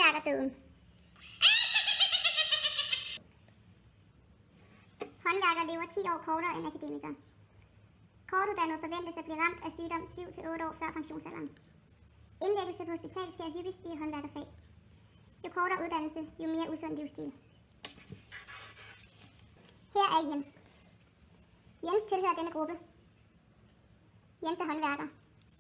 Håndværkerdøden. Håndværkere lever 10 år kortere end akademikere. Kortuddannede forventes at blive ramt af sygdom 7-8 år før pensionsalderen. Indlæggelse på hospital sker hyppigst i håndværkerfag. Jo kortere uddannelse, jo mere usund livsstil. Her er Jens. Jens tilhører denne gruppe. Jens er håndværker.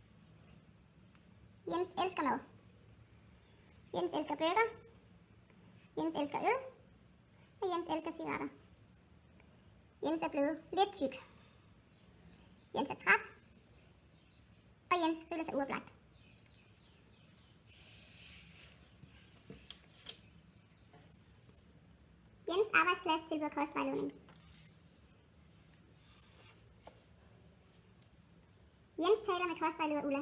Jens elsker mad. Jens elsker burger. Jens elsker øl. Og Jens elsker cigaretter. Jens er blevet lidt tyk. Jens er træt. Og Jens føler sig uoplagt. Jens arbejdsplads tilbyder kostvejledning. Jens taler med kostvejleder Ulla.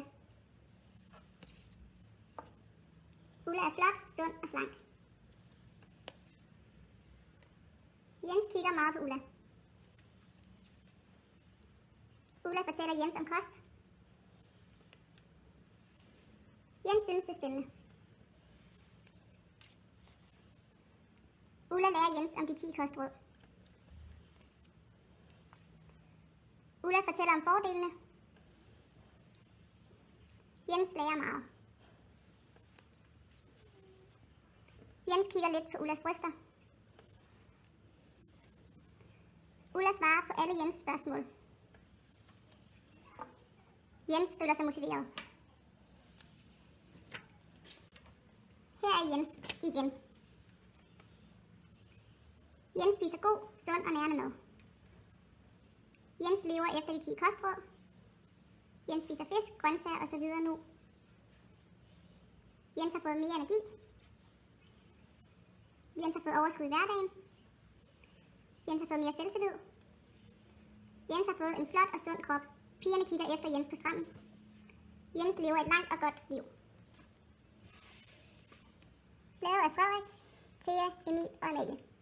Ulla er flot, sund og slank. Jens kigger meget på Ulla. Ulla fortæller Jens om kost. Jens synes det er spændende. Ulla lærer Jens om de 10 kostråd. Ulla fortæller om fordelene. Jens lærer meget. Jens kigger lidt på Ullas bryster. Ulla svarer på alle Jens spørgsmål. Jens føler sig motiveret. Her er Jens igen. Jens spiser god, sund og nærende mad. Jens lever efter de 10 kostråd. Jens spiser fisk, grøntsager osv. nu. Jens har fået mere energi. Jens har fået overskud i hverdagen. Jens har fået mere selvtillid. Jens har fået en flot og sund krop. Pigerne kigger efter Jens på stranden. Jens lever et langt og godt liv. Lavet af Frederik, Thea, Emil og Amalie.